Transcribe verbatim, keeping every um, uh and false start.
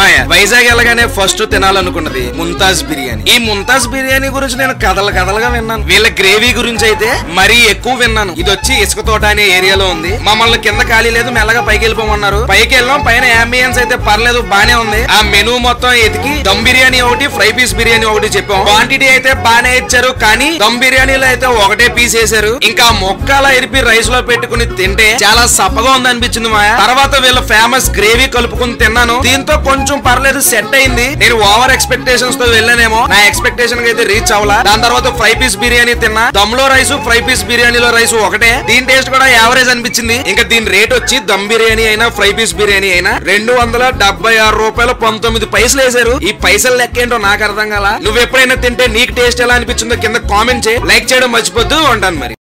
మాయా వైజాగ్ వెళ్ళగానే ఫస్ట్ తినాలనుకున్నది ముంతాజ్ బిర్యానీ. ఈ ముంతాజ్ బిర్యానీ గురించి నేను కథలు కథలుగా విన్నాను. వీళ్ళ గ్రేవీ గురించి అయితే మరీ ఎక్కువ విన్నాను. ఇది వచ్చి ఇసుక తోట అనే ఏరియాలో ఉంది. మమ్మల్ని కింద ఖాళీ లేదు, మెల్లగా పైకి వెళ్ళిపోమన్నారు. పైకి వెళ్ళాం. పైన అంబియన్స్ అయితే పర్లేదు, బానే ఉంది. ఆ మెనూ మొత్తం ఎతికి దమ్ బిర్యానీ ఒకటి, ఫ్రై పీస్ బిర్యానీ ఒకటి చెప్పాం. క్వాంటిటీ అయితే బానే ఇచ్చారు, కానీ దమ్ బిర్యానీలో అయితే ఒకటే పీస్ వేసారు. ఇంకా మొక్కలా ఎరిపి రైస్ లో పెట్టుకుని తింటే చాలా సప్పగా ఉంది అనిపించింది మాయా. తర్వాత వీళ్ళ ఫేమస్ గ్రేవీ కలుపుకుని తిన్నాను. దీంతో కొంచెం పర్లేదు, సెట్ అయింది. నేను ఓవర్ ఎక్స్పెక్టేషన్స్ తో వెళ్ళానేమో, నా ఎక్స్పెక్టేషన్ అయితే రీచ్ అవ్వలా. దాని తర్వాత ఫ్రై పీస్ బిర్యానీ తిన్నా. దమ్ లో రైస్, ఫ్రై పీస్ బిర్యానీలో రైస్ ఒకటే. దీని టేస్ట్ కూడా యావరేజ్ అనిపించింది. ఇంకా దీని రేట్ వచ్చి దమ్ బిర్యానీ అయినా ఫ్రై పీస్ బిర్యానీ అయినా రెండు వందల డెబ్బై ఆరు రూపాయలు పంతొమ్మిది పైసలు వేసారు. ఈ పైసలు లెక్క ఏంటో నాకు అర్థం కాల. నువ్వు ఎప్పుడైనా తింటే నీకు టేస్ట్ ఎలా అనిపించిందో కింద కామెంట్ చేయి. లైక్ చేయడం మర్చిపోద్దు. ఉంటాను మరి.